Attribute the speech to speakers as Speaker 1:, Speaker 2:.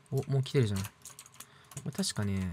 Speaker 1: お、もう来てるじゃん。これ確かね、